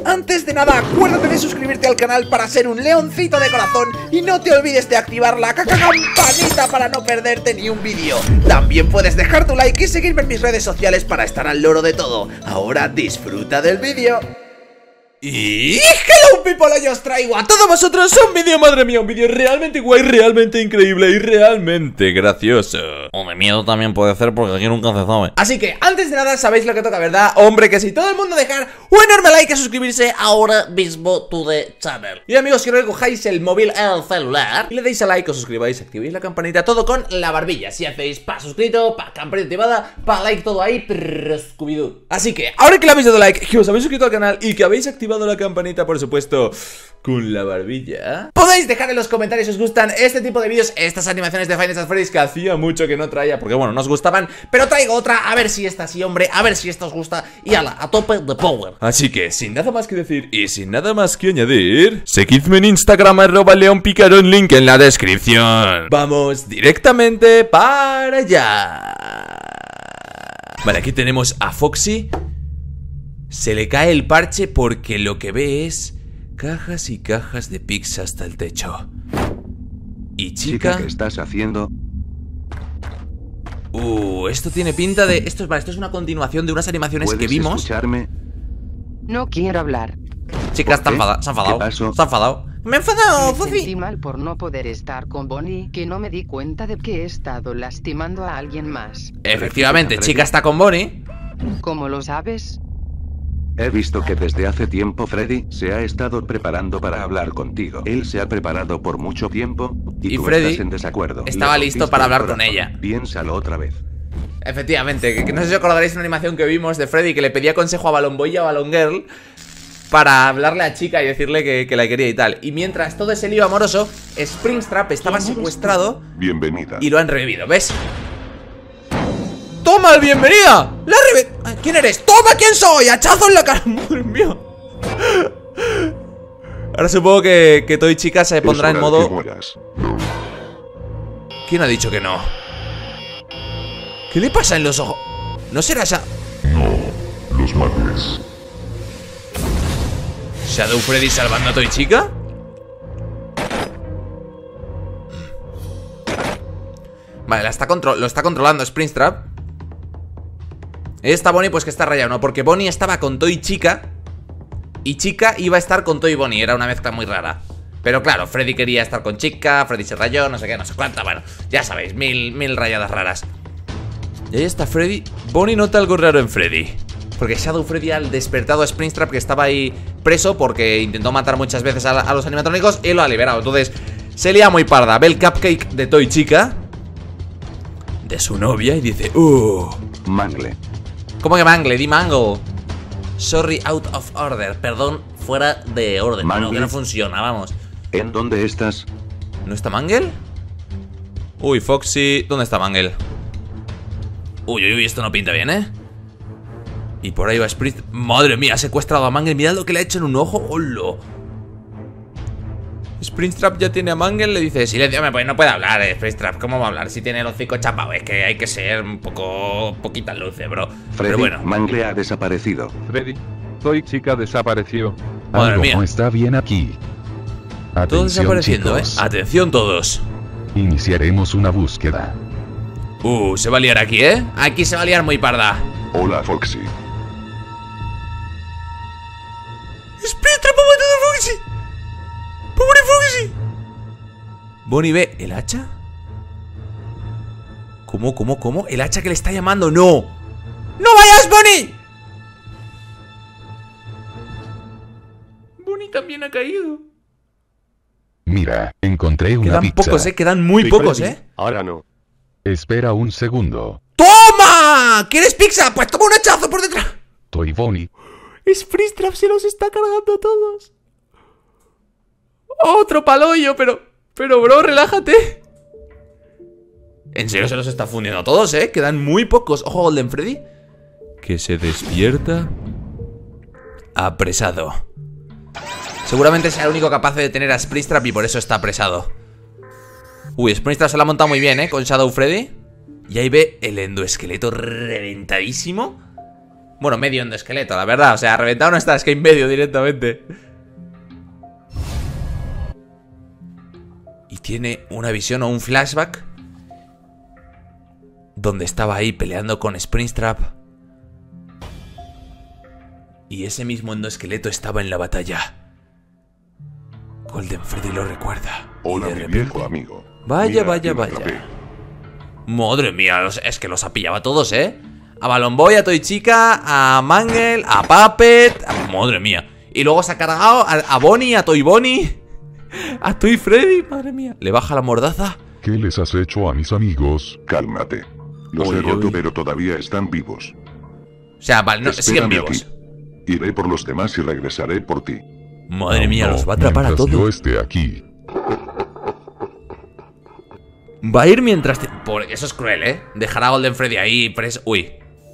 Antes de nada, acuérdate de suscribirte al canal para ser un leoncito de corazón y no te olvides de activar la campanita para no perderte ni un vídeo. También puedes dejar tu like y seguirme en mis redes sociales para estar al loro de todo. Ahora disfruta del vídeo. Y hello people, hoy os traigo a todos vosotros un vídeo, madre mía, un vídeo realmente guay, realmente increíble y realmente gracioso. O de miedo también puede ser porque aquí nunca se sabe. Así que antes de nada, sabéis lo que toca, ¿verdad? Hombre, que si todo el mundo dejar un enorme like y suscribirse ahora mismo to the channel. Y amigos, quiero que cojáis el móvil, el celular, y le deis a like, os suscribáis, activéis la campanita, todo con la barbilla. Si hacéis pa' suscrito, pa' campanita activada, pa' like, todo ahí, Scooby-Doo. Así que ahora que le habéis dado like, que os habéis suscrito al canal y que habéis activado la campanita, por supuesto, con la barbilla, podéis dejar en los comentarios si os gustan este tipo de vídeos, estas animaciones de Five Nights at Freddy's que hacía mucho que no traía, porque bueno, no os gustaban, pero traigo otra, a ver si esta sí, hombre, a ver si esta os gusta, y ala, a tope de power. Así que, sin nada más que decir y sin nada más que añadir, seguidme en Instagram, @leonpicarón, link en la descripción. Vamos directamente para allá. Vale, aquí tenemos a Foxy. Se le cae el parche porque lo que ve es cajas y cajas de pizza hasta el techo. Y chica, ¿qué estás haciendo? Esto tiene pinta de... Esto es una continuación de unas animaciones que vimos. ¿Puedes escucharme? No quiero hablar. Chica, está enfadada, se ha enfadado. ¿Qué pasó? Se ha enfadado. Me he enfadado, Me Foxy. sentí mal por no poder estar con Bonnie, que no me di cuenta de que he estado lastimando a alguien más. Efectivamente, chica está con Bonnie. ¿Cómo lo sabes? He visto que desde hace tiempo Freddy se ha estado preparando para hablar contigo. Él se ha preparado por mucho tiempo y tú Freddy estás en desacuerdo. estaba Le listo rompiste para el hablar con corazón. ella. Piénsalo otra vez. Efectivamente, que no sé si os acordaréis de una animación que vimos de Freddy que le pedía consejo a Balloon Boy y a Balloon Girl para hablarle a chica y decirle que la quería y tal. Y mientras todo ese lío amoroso, Springtrap estaba secuestrado. Bienvenida. Y lo han revivido, ¿ves? ¡Toma el bienvenida! ¡La ¿Quién eres? ¡Toma! ¿Quién soy? ¡Hachazo en la cara! ¡Madre mía! Ahora supongo que Toy Chica se pondrá en modo... ¿Quién ha dicho que no? ¿Qué le pasa en los ojos? ¿No será esa...? No, los mates. ¿Shadow Freddy salvando a Toy Chica? Vale, lo está controlando Springtrap. Esta Bonnie pues que está rayado, ¿no? Porque Bonnie estaba con Toy Chica y Chica iba a estar con Toy Bonnie. Era una mezcla muy rara. Pero claro, Freddy quería estar con Chica, Freddy se rayó, no sé qué, no sé cuánta. Bueno, ya sabéis, mil rayadas raras. Y ahí está Freddy. Bonnie nota algo raro en Freddy, porque Shadow Freddy ha despertado a Springtrap, que estaba ahí preso porque intentó matar muchas veces a los animatrónicos, y lo ha liberado. Entonces se lía muy parda. Ve el cupcake de Toy Chica, de su novia, y dice... Mangle. ¿Cómo que mangle? Di mango. Sorry, out of order. Perdón, fuera de orden. No, que no funciona, vamos. ¿En dónde estás? ¿No está Mangle? Uy, Foxy, ¿dónde está Mangle? Uy, esto no pinta bien, ¿eh? Y por ahí va Sprint. Madre mía, ha secuestrado a Mangle. Mirad lo que le ha hecho en un ojo. ¡Hola! Springtrap ya tiene a Mangle. Le dice, silencio, pues no puede hablar, Springtrap. ¿Cómo va a hablar si tiene el hocico chapado? Es que hay que ser un poquitas luces, bro. Freddy, pero bueno. Mangle ha desaparecido. Freddy, Toy Chica desapareció. Madre Algo mía. no está bien aquí. Todo Atención, desapareciendo, chicos. Atención todos. Iniciaremos una búsqueda. Se va a liar aquí, ¿eh? Aquí se va a liar muy parda. Hola, Foxy. Springtrap ha matado a Foxy. ¡Pobre Foxy! ¿Bonnie ve el hacha? ¿Cómo? ¿El hacha que le está llamando? ¡No! ¡No vayas, Bonnie! Bonnie también ha caído. Mira, encontré una Quedan pizza. pocos, quedan muy pocos, Ahora no. Espera un segundo. ¡Toma! ¿Quieres pizza? Pues toma un hachazo por detrás. Toy Bonnie. Springtrap se los está cargando a todos. Otro paloyo, pero bro, relájate. En serio se los está fundiendo a todos, quedan muy pocos. Ojo, Golden Freddy, que se despierta apresado. Seguramente sea el único capaz de detener a Springtrap y por eso está apresado. Uy, Springtrap se la ha montado muy bien, con Shadow Freddy. Y ahí ve el endoesqueleto reventadísimo Bueno, medio endoesqueleto, la verdad. O sea, reventado no está, es que en medio directamente. Y tiene una visión o un flashback donde estaba ahí peleando con Springtrap. Y ese mismo endoesqueleto estaba en la batalla. Golden Freddy lo recuerda. Hola, Y de mi repente... viejo amigo. Vaya, Mira, vaya, aquí me vaya. atrapé. Madre mía, es que los apillaba a todos, ¿eh? A Balonboy, a Toy Chica, a Mangle, a Puppet. Madre mía. Y luego se ha cargado a Bonnie, a Toy Bonnie, a Toy Freddy. Madre mía. Le baja la mordaza. ¿Qué les has hecho a mis amigos? Cálmate. Los Uy, he roto, uy. pero todavía están vivos. O sea, vale, no, siguen Espérame vivos. aquí. Iré por los demás y regresaré por ti. Madre mía, No, los va a atrapar a mientras yo todos. esté aquí. Va a ir mientras... Eso es cruel, ¿eh? Dejar a Golden Freddy ahí preso. Uy.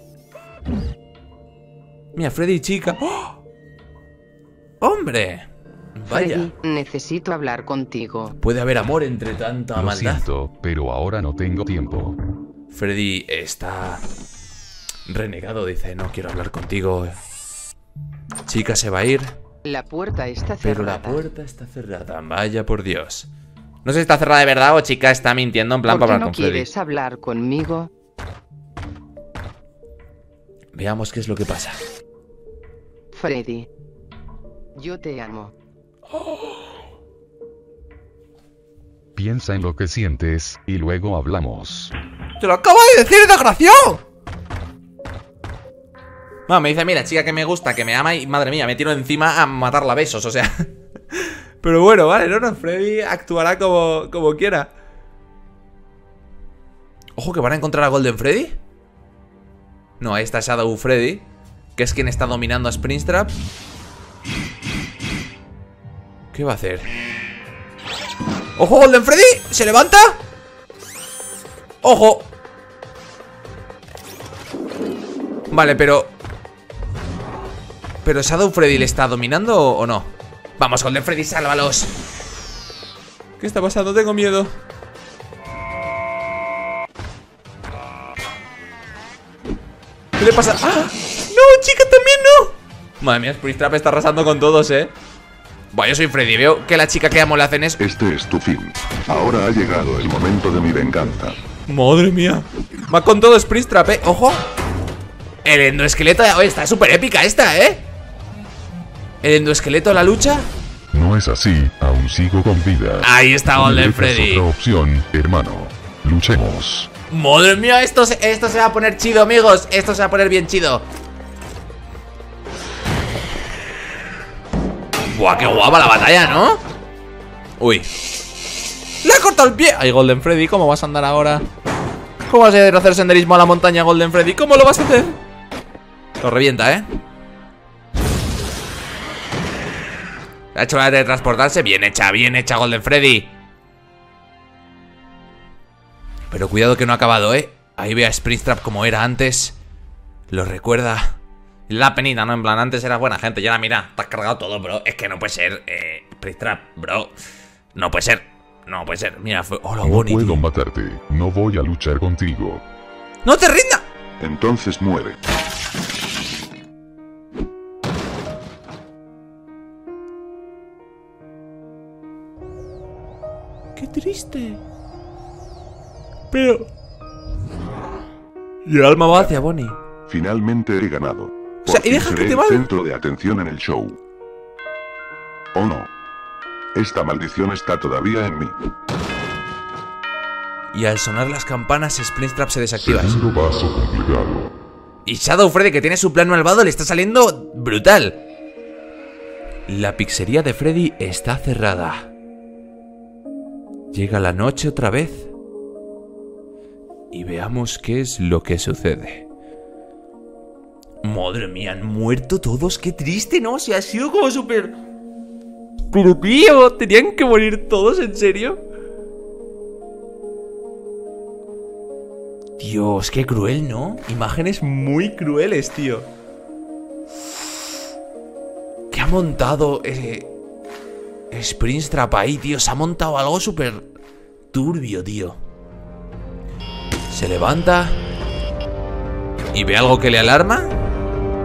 Mira, Freddy Chica. ¡Oh! ¡Hombre! Vaya. Freddy, necesito hablar contigo. Puede haber amor entre tanta Lo maldad. siento, pero ahora no tengo tiempo. Freddy está renegado, dice, no quiero hablar contigo. Chica se va a ir, La puerta está pero cerrada. la puerta está cerrada. Vaya por Dios. No sé si está cerrada de verdad o chica está mintiendo en plan ¿Por para qué hablar no con Freddy. quieres hablar conmigo? Veamos qué es lo que pasa. Freddy. Yo te amo. Piensa en lo que sientes, y luego hablamos. ¡Te lo acabo de decir, desgraciado! No, me dice, mira, chica que me gusta, que me ama y madre mía, me tiro encima a matarla a besos, o sea. Pero bueno, vale, no, Freddy actuará como quiera. Ojo, que van a encontrar a Golden Freddy. No, ahí está Shadow Freddy, que es quien está dominando a Springtrap. ¿Qué va a hacer? ¡Ojo, Golden Freddy! ¿Se levanta? ¡Ojo! Vale, pero Shadow Freddy le está dominando o no. Vamos, Golden Freddy, sálvalos. ¿Qué está pasando? Tengo miedo. ¿Qué le pasa? ¡Ah! ¡No, chica, también no! Madre mía, Springtrap está arrasando con todos, Bueno, yo soy Freddy, veo que la chica que amo le hacen eso. Este es tu fin. Ahora ha llegado el momento de mi venganza. Madre mía. Va con todo Springtrap, ¡ojo! El endoesqueleto, oye, está súper épica esta, El endoesqueleto, la lucha. No es así, aún sigo con vida. Ahí está Si me Golden dejas Freddy. otra opción, hermano. Luchemos. Madre mía, esto se va a poner chido, amigos. Esto se va a poner bien chido. Buah, qué guapa la batalla, ¿no? Uy. ¡Le ha cortado el pie! Ay, Golden Freddy, ¿cómo vas a andar ahora? ¿Cómo vas a ir a hacer senderismo a la montaña, Golden Freddy? ¿Cómo lo vas a hacer? Lo revienta, Ha hecho la de transportarse. Bien hecha, Golden Freddy. Pero cuidado que no ha acabado, Ahí ve a Springtrap como era antes. Lo recuerda. La penita, ¿no? En plan, antes era buena gente. Y ahora mira, te has cargado todo, bro. Es que no puede ser, Springtrap, bro. No puede ser. No puede ser. Mira, fue... Hola, No Bonnie. puedo matarte. No voy a luchar contigo. ¡No te rindas! Entonces muere. ¡Qué triste! Pero... Y el alma va hacia Bonnie. Finalmente he ganado. O sea, Por y fin deja que seré te el valga. centro de atención en el show. ¿O no? Esta maldición está todavía en mí. Y al sonar las campanas, Springtrap se desactiva. Segundo vaso completado. Y Shadow Freddy, que tiene su plan malvado, le está saliendo brutal. La pizzería de Freddy está cerrada. Llega la noche otra vez. Y veamos qué es lo que sucede. Madre mía, han muerto todos. Qué triste, ¿no? O sea, ha sido como súper... Pero tío, ¿tenían que morir todos? ¿En serio? Dios, qué cruel, ¿no? Imágenes muy crueles, tío. ¿Qué ha montado Springtrap ahí, tío? Se ha montado algo súper turbio, tío. Se levanta y ve algo que le alarma.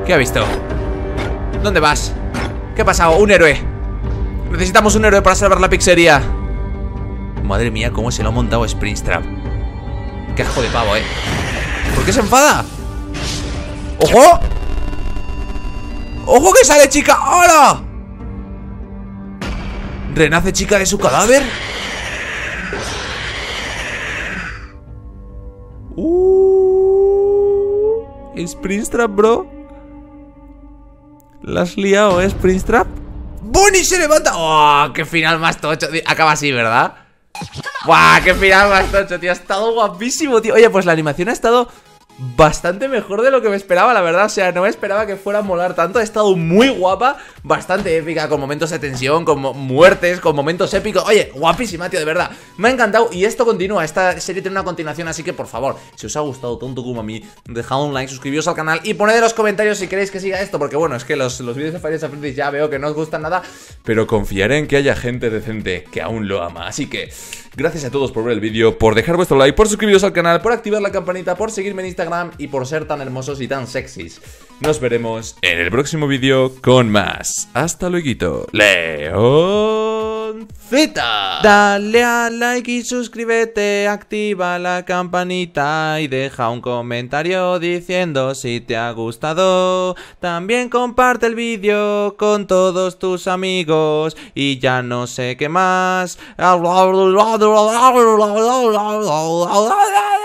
¿Qué ha visto? ¿Dónde vas? ¿Qué ha pasado? Un héroe. Necesitamos un héroe para salvar la pizzería. Madre mía, cómo se lo ha montado Springtrap. Qué asco de pavo, ¿Por qué se enfada? ¡Ojo! ¡Ojo que sale chica! ¡Hola! ¿Renace chica de su cadáver? Springtrap, bro. ¿La has liado, Springtrap? ¡Bonnie se levanta! ¡Oh! ¡Qué final más tocho! Acaba así, ¿verdad? ¡Buah! ¡Qué final más tocho, tío! Ha estado guapísimo, tío. Oye, pues la animación ha estado bastante mejor de lo que me esperaba, la verdad. O sea, no me esperaba que fuera a molar tanto. Ha estado muy guapa, bastante épica, con momentos de tensión, con muertes, con momentos épicos. Oye, guapísima, tío, de verdad. Me ha encantado y esto continúa. Esta serie tiene una continuación, así que por favor, si os ha gustado tanto como a mí, dejad un like, suscribíos al canal y poned en los comentarios si queréis que siga esto. Porque bueno, es que los vídeos de Five Nights at Freddy's ya veo que no os gustan nada, pero confiaré en que haya gente decente que aún lo ama. Así que gracias a todos por ver el vídeo, por dejar vuestro like, por suscribiros al canal, por activar la campanita, por seguirme en Instagram y por ser tan hermosos y tan sexys. Nos veremos en el próximo vídeo con más. Hasta luego, Leoncita. Dale a like y suscríbete, activa la campanita y deja un comentario diciendo si te ha gustado. También comparte el vídeo con todos tus amigos y ya no sé qué más.